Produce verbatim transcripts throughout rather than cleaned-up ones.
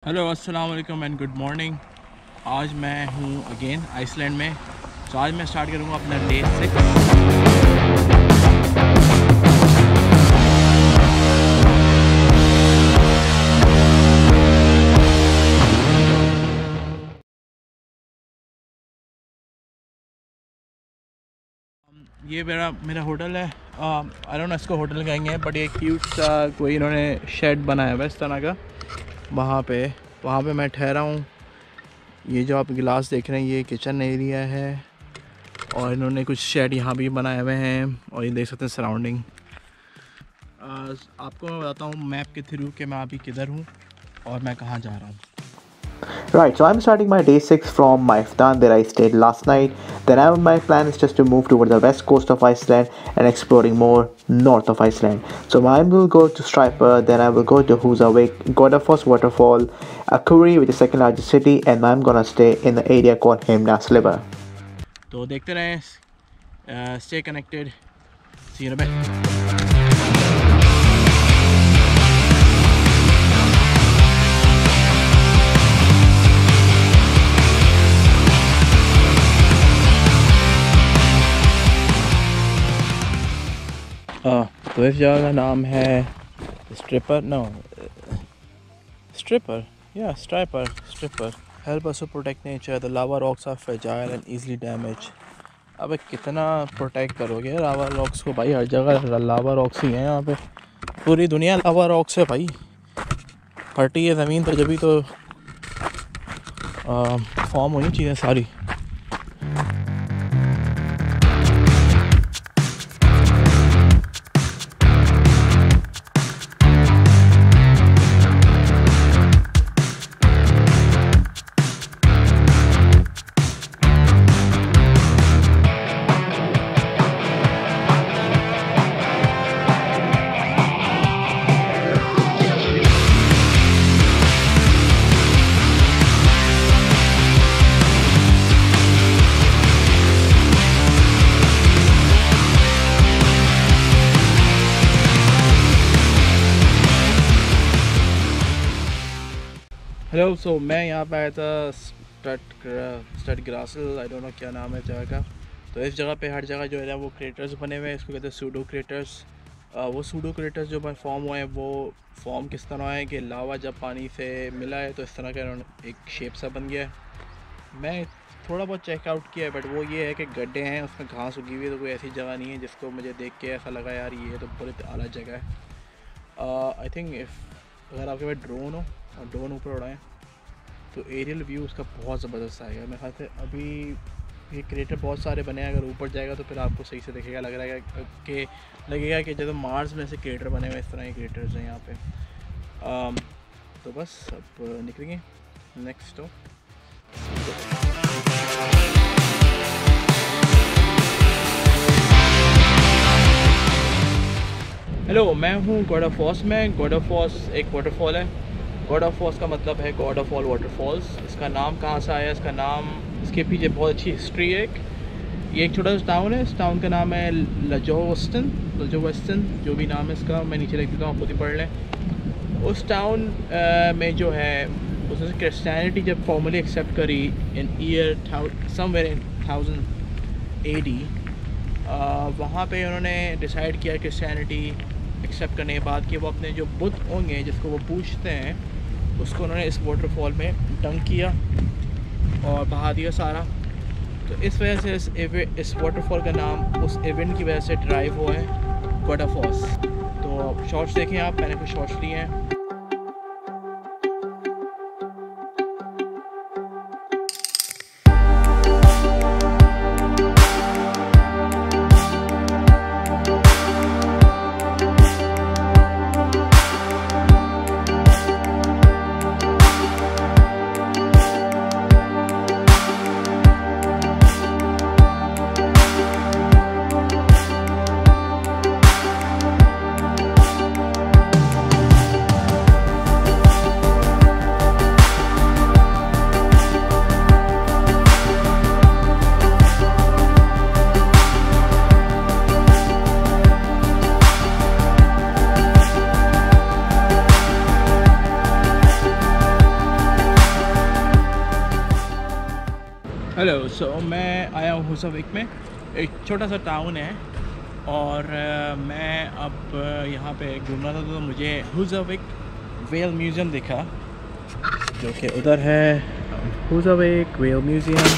Hello अस्सलाम वालेकुम and good morning. आज मैं हूँ अगेन आइसलैंड में। तो आज मैं स्टार्ट करूँगा अपना डे सिक्स। ये मेरा मेरा होटल है। आई डोंट नो इसको होटल कहेंगे, बट ये क्यूट सा कोई इन्होंने शेड बनाया हुआ है इस तरह का। वहाँ पे वहाँ पे मैं ठहरा हूँ। ये जो आप गिलास देख रहे हैं ये किचन एरिया है, और इन्होंने कुछ शेड यहाँ भी बनाए हुए हैं, और ये देख सकते हैं सराउंडिंग। आपको मैं बताता हूँ मैप के थ्रू कि मैं अभी किधर हूँ और मैं कहाँ जा रहा हूँ। Right, so I'm starting my day six from my Iftan that I stayed last night. Then I, my plan is just to move towards the west coast of Iceland and exploring more north of Iceland. So I will go to Striper, then I will go to Húsavík, Godafoss waterfall, Akureyri, which is the second largest city, and I'm gonna stay in the area called Heimdallsliver. तो देखते रहें, stay connected, see you in a bit. Uh, तो इस जगह का नाम है stripper no stripper या striper stripper help us to protect nature the lava rocks are fragile and easily damage. अबे कितना प्रोटेक्ट करोगे लावा रॉक्स को भाई? हर जगह लावा रॉक्स ही हैं यहाँ पे, पूरी दुनिया लावा रॉक्स है भाई। फटी है ज़मीन पर जभी तो फॉर्म होनी चीज़ें सारी। हेलो, सो मैं यहाँ पे आया था स्टड स्टड ग्रासल, आई डोंट नो क्या नाम है जगह का। तो इस जगह पे हर जगह जो है ना वो क्रेटर्स बने हुए हैं, इसको कहते हैं सूडो क्रेटर्स। वो सूडो क्रेटर्स जो फॉर्म हुए हैं वो फॉर्म किस तरह है कि लावा जब पानी से मिला है तो इस तरह का एक शेप सा बन गया है। मैं थोड़ा बहुत चेकआउट किया है, बट वो ये है कि गड्ढे हैं, उसमें घास उगी हुई है, तो कोई ऐसी जगह नहीं है जिसको मुझे देख के ऐसा लगा यार ये तो बहुत आला जगह है। आई थिंक इफ़ अगर आपके पास ड्रोन हो और ड्रोन ऊपर उड़ाएं तो एरियल व्यू उसका बहुत ज़बरदस्त आएगा। मेरे ख्याल से अभी ये क्रेटर बहुत सारे बने हैं, अगर ऊपर जाएगा तो फिर आपको सही से दिखेगा। लग रहा है कि लगेगा कि जैसे मार्स में से क्रेटर बने हुए इस तरह के क्रेटर्स हैं यहाँ पे। um, तो बस अब निकलेंगे नेक्स्ट। तो हेलो, मैं हूँ गोडाफॉस में। गोडाफॉस एक वाटरफॉल है। गोडाफॉस का मतलब है गॉड ऑफ ऑल वाटरफॉल्स। इसका नाम कहाँ से आया? इसका नाम, इसके पीछे बहुत अच्छी हिस्ट्री है। एक ये एक छोटा सा टाउन है, इस टाउन का नाम है लजोवेस्टन लजोवेस्टन जो भी नाम है इसका, मैं नीचे लिख देता हूँ, खुद ही पढ़ लें। उस टाउन में जो है उसने क्रिश्चियनिटी जब फॉर्मली एक्सेप्ट करी in year somewhere in thousand A D, वहाँ पे उन्होंने डिसाइड किया क्रिश्चियनिटी एक्सेप्ट करने के बाद कि वो अपने जो बुत होंगे जिसको वो पूछते हैं उसको उन्होंने इस वाटरफॉल में डंक किया और बहा दिया सारा। तो इस वजह से इस इस वाटरफॉल का नाम उस इवेंट की वजह से ड्राइव हुआ है गोडाफॉस। तो शॉर्ट्स देखें आप, मैंने कुछ शॉर्ट्स लिए हैं। हेलो, सो मैं आया हूँ हुज़ाविक में। एक छोटा सा टाउन है और uh, मैं अब uh, यहाँ पे घूम रहा था तो मुझे हुज़ाविक वेल म्यूज़ियम दिखा, जो कि उधर है। Husavik whale museum.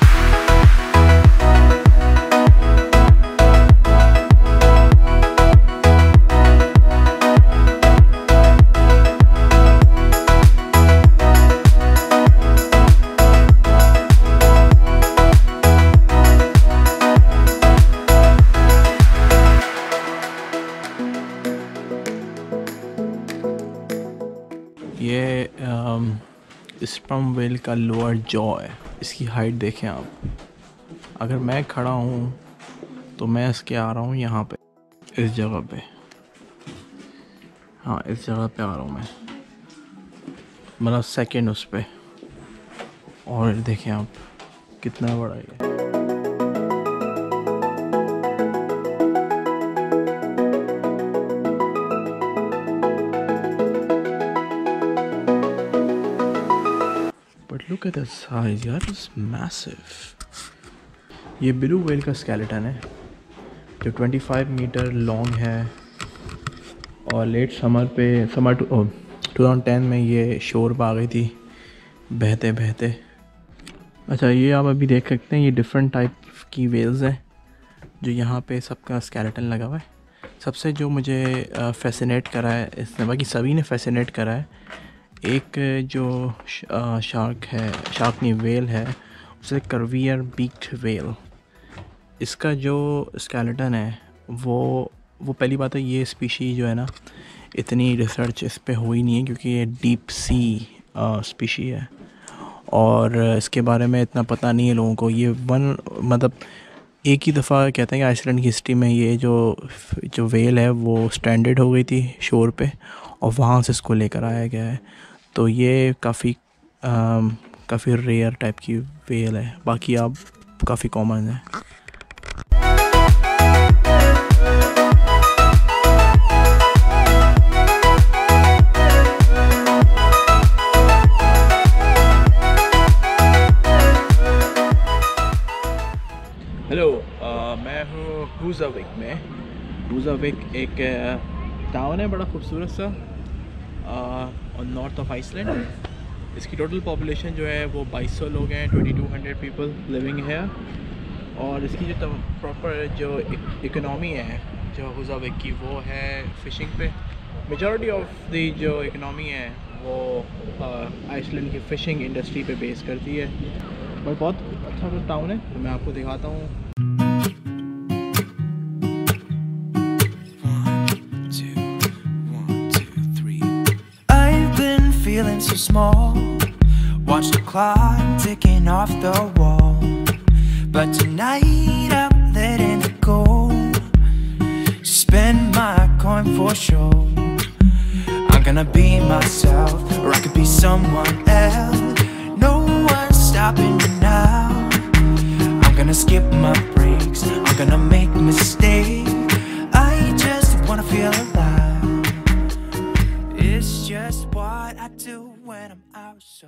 ये स्पर्म वेल का लोअर जॉ है। इसकी हाइट देखें आप। अगर मैं खड़ा हूँ तो मैं इसके आ रहा हूँ यहाँ पे, इस जगह पे। हाँ, इस जगह पे आ रहा हूँ मैं, मतलब सेकंड उस पे। और देखें आप कितना बड़ा है। Look at the size, यार, it's massive. ये ब्लू व्हेल का स्केलेटन है जो पच्चीस मीटर लॉन्ग है और लेट समर पे summer to two thousand ten में ये शोर पर आ गई थी बहते बहते। अच्छा, ये आप अभी देख सकते हैं, ये डिफरेंट टाइप की वेल्स हैं जो यहाँ पे सबका स्केलेटन लगा हुआ है। सबसे जो मुझे फैसिनेट करा है इसने, बाकी सभी ने फैसिनेट करा है, एक जो शार्क है, शार्क नहीं वेल है, उसे कर्वियर बीक्ड वेल। इसका जो स्केलेटन है वो वो पहली बात है, ये स्पीशी जो है ना, इतनी रिसर्च इस पे हुई नहीं है क्योंकि ये डीप सी स्पीशी है और इसके बारे में इतना पता नहीं है लोगों को। ये वन मतलब एक ही दफ़ा कहते हैं कि आइसलैंड की हिस्ट्री में ये जो जो वेल है वो स्ट्रैंडेड हो गई थी शोर पे और वहाँ से इसको लेकर आया गया है। तो ये काफ़ी काफ़ी रेयर टाइप की वेल है, बाकी आप काफ़ी कॉमन है। हेलो, मैं हूँ हुज़ाविक में। हुज़ाविक एक टाउन है बड़ा खूबसूरत सा और नॉर्थ ऑफ आइसलैंड। इसकी टोटल पॉपुलेशन जो है वो बाईस सौ लोग हैं, बाईस सौ पीपल लिविंग है। और इसकी जो प्रॉपर जो इकोनॉमी है जो हुज़ाविक की, वो है फिशिंग पे। मेजॉरिटी ऑफ द जो इकोनॉमी है वो आइसलैंड की फ़िशिंग इंडस्ट्री पे बेस करती है। और बहुत अच्छा टाउन है, तो मैं आपको दिखाता हूँ। Feeling so small, watch the clock ticking off the wall, but tonight I'm letting it go. Spend my coin for sure. I'm gonna be myself, or I could be someone else. No one's stopping me now. I'm gonna skip my breaks, I'm gonna make mistakes. I just wanna feel alive. It's just what I do when I'm out, so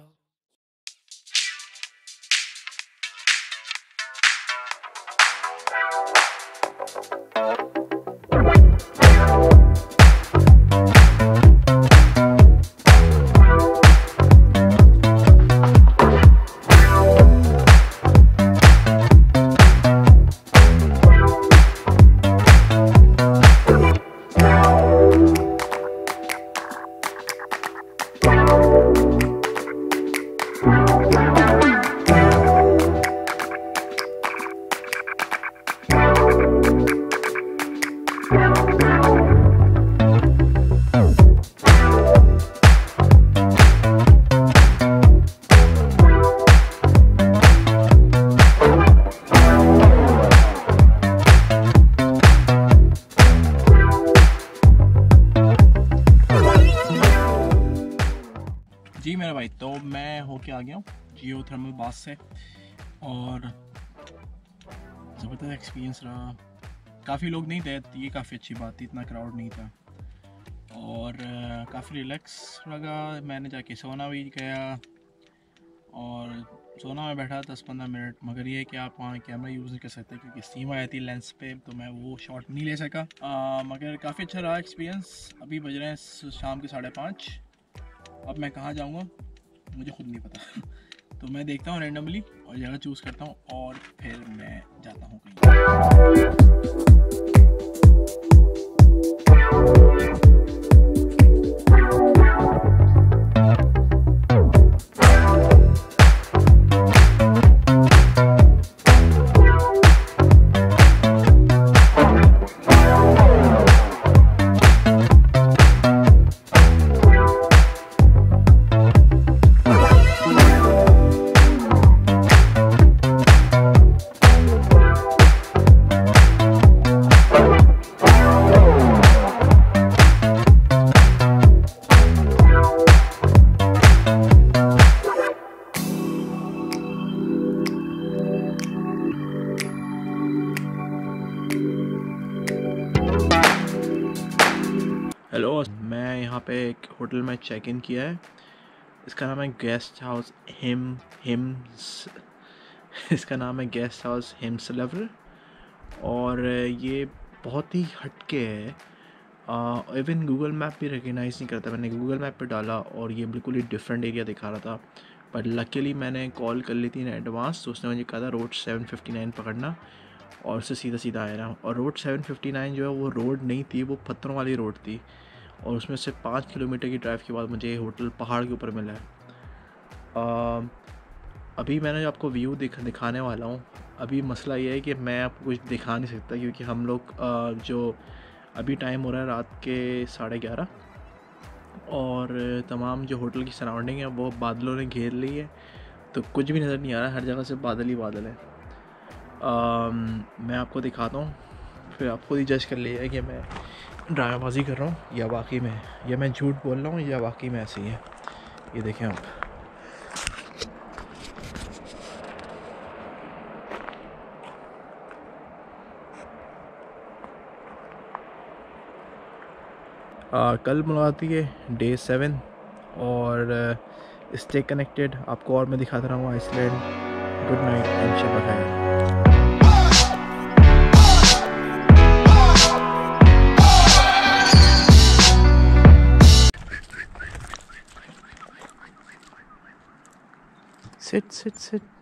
जी मेरा भाई, तो मैं होके आ गया हूँ जियो thermal bath से और ज़बरदस्त एक्सपीरियंस रहा। काफ़ी लोग नहीं थे, ये काफ़ी अच्छी बात थी, इतना क्राउड नहीं था और काफ़ी रिलैक्स लगा। मैंने जाके सोना भी गया और सोना में बैठा दस पंद्रह मिनट, मगर ये है कि आप वहाँ कैमरा यूज़ नहीं कर सकते क्योंकि स्टीम आई थी लेंस पे, तो मैं वो शॉट नहीं ले सका। आ, मगर काफ़ी अच्छा रहा एक्सपीरियंस। अभी बज रहे हैं शाम के साढ़े पाँच। अब मैं कहाँ जाऊँगा मुझे खुद नहीं पता तो मैं देखता हूँ रैंडमली और जगह चूज़ करता हूँ और फिर मैं जाता हूँ कहीं। हेलो, मैं यहाँ पे एक होटल में चेक इन किया है। इसका नाम है गेस्ट हाउस हिम हिम्स इसका नाम है गेस्ट हाउस हिम्सलेवर और ये बहुत ही हटके है। इवन गूगल मैप भी रिकग्नाइज़ नहीं करता। मैंने गूगल मैप पे डाला और ये बिल्कुल ही डिफरेंट एरिया दिखा रहा था, बट लकीली मैंने कॉल कर ली थी इन एडवांस, तो उसने मुझे कहा था रोड सेवन फिफ्टी नाइन पकड़ना और उससे सीधा सीधा आया ना। और रोड सेवन फिफ्टी नाइन जो है वो रोड नहीं थी, वो पत्थरों वाली रोड थी और उसमें से पाँच किलोमीटर की ड्राइव के बाद मुझे ये होटल पहाड़ के ऊपर मिला है। आ, अभी मैंने आपको व्यू दिख दिखाने वाला हूँ। अभी मसला ये है कि मैं आपको कुछ दिखा नहीं सकता क्योंकि हम लोग जो अभी टाइम हो रहा है रात के साढ़े ग्यारह और तमाम जो होटल की सराउंडिंग है वो बादलों ने घेर ली है, तो कुछ भी नज़र नहीं आ रहा है, हर जगह से बादल ही बादल है। आ, मैं आपको दिखाता हूँ, फिर आप खुद ही जज कर लीजिए कि मैं ड्रामाबाजी कर रहा हूँ या वाकई में, या मैं झूठ बोल रहा हूँ या वाकई में ऐसी है। ये देखें आप, आ, कल मुलाकात है डे सेवन और स्टे कनेक्टेड। आपको और मैं दिखाता रहा हूँ आइसलैंड। गुड नाइट एंड शब बखैर। Sit, sit, sit.